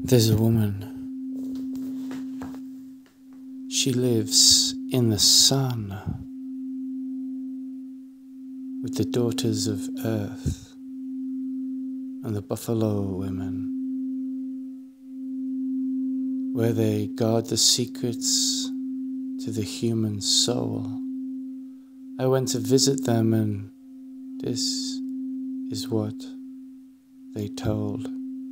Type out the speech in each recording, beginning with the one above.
There's a woman. She lives in the sun with the daughters of earth and the buffalo women, where they guard the secrets to the human soul. I went to visit them, and this is what they told.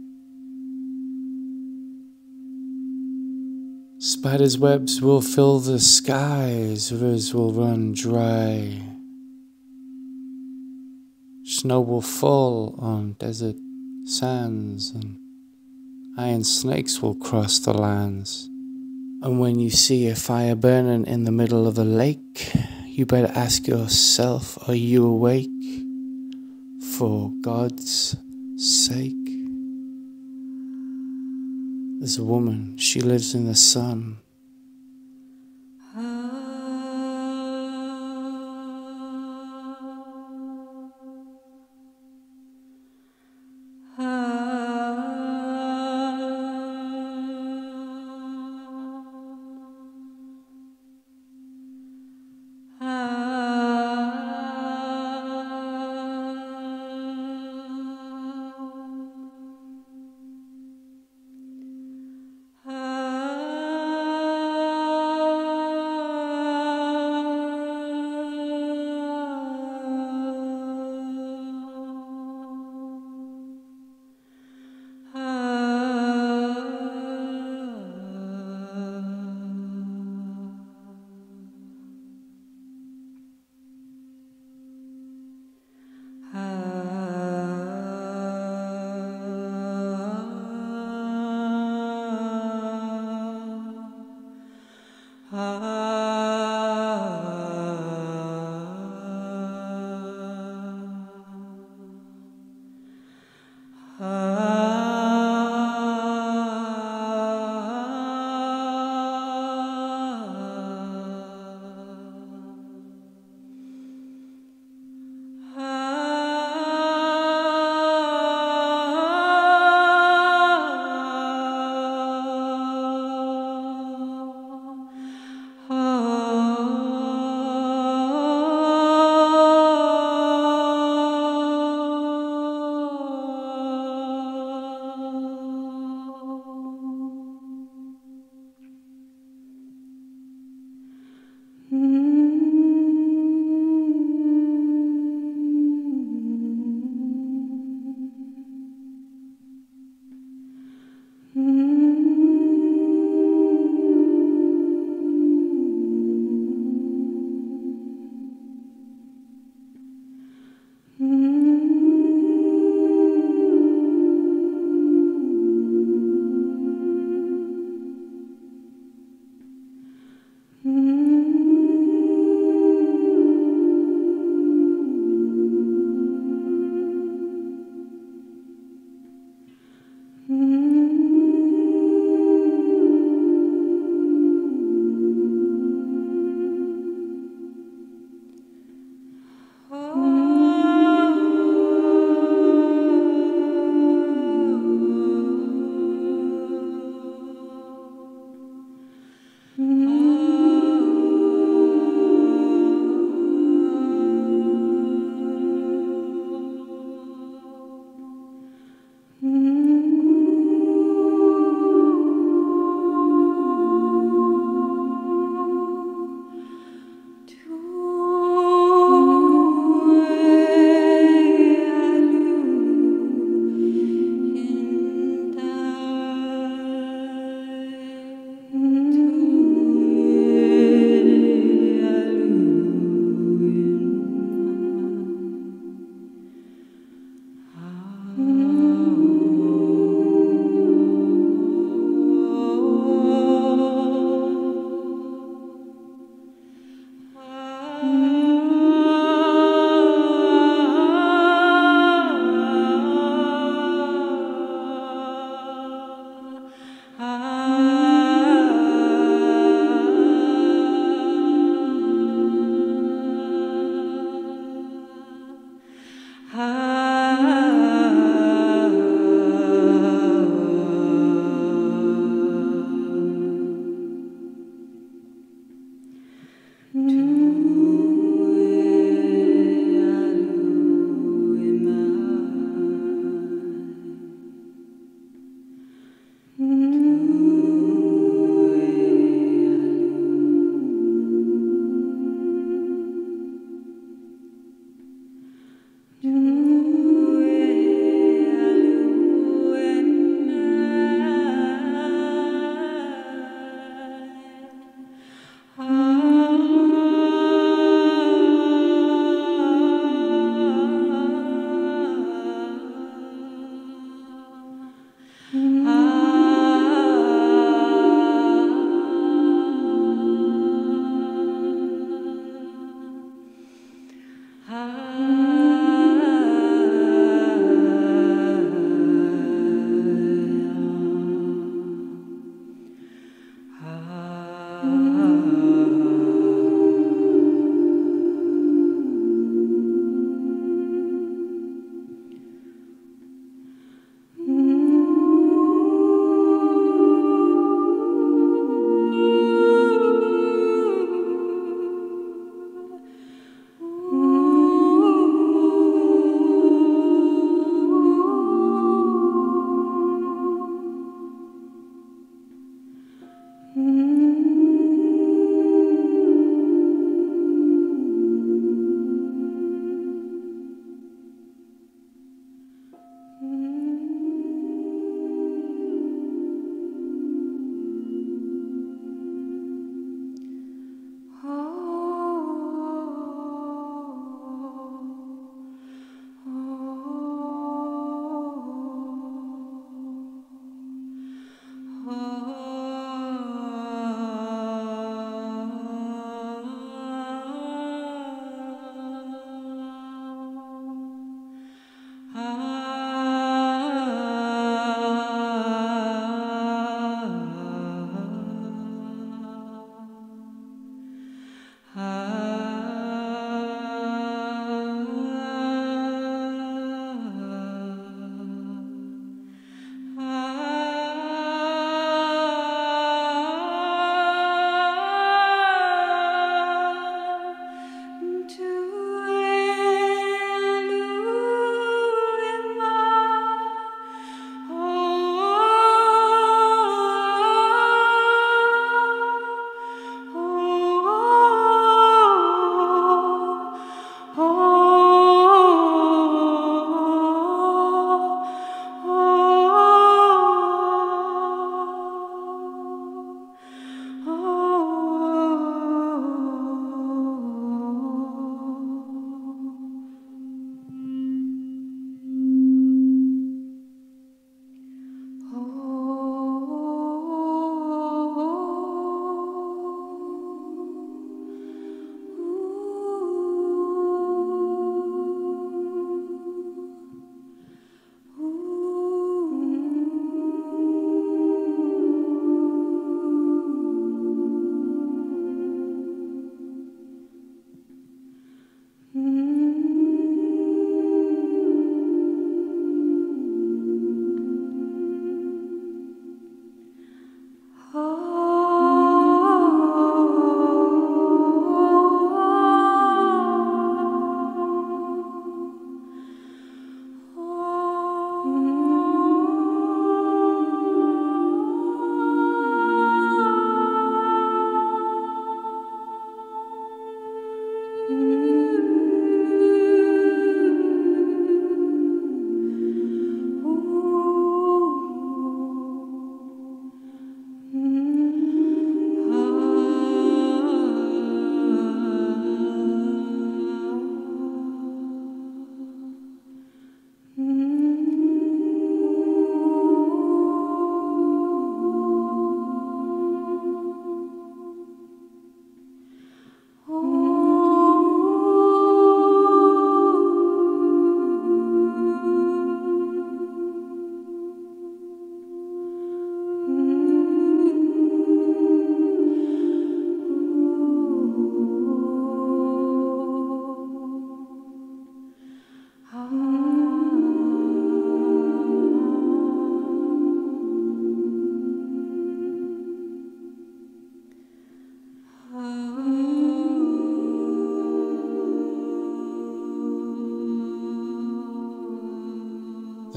Spiders' webs will fill the skies, rivers will run dry, snow will fall on desert sands, and iron snakes will cross the lands. And when you see a fire burning in the middle of a lake, you better ask yourself, are you awake? For God's sake. There's a woman, she lives in the sun.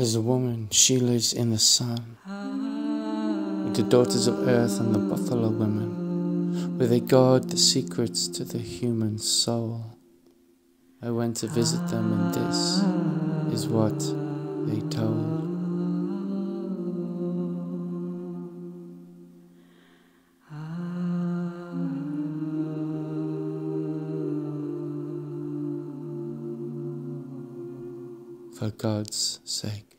There's a woman, she lives in the sun, with the daughters of earth and the buffalo women, where they guard the secrets to the human soul. I went to visit them, and this is what they told. For God's sake.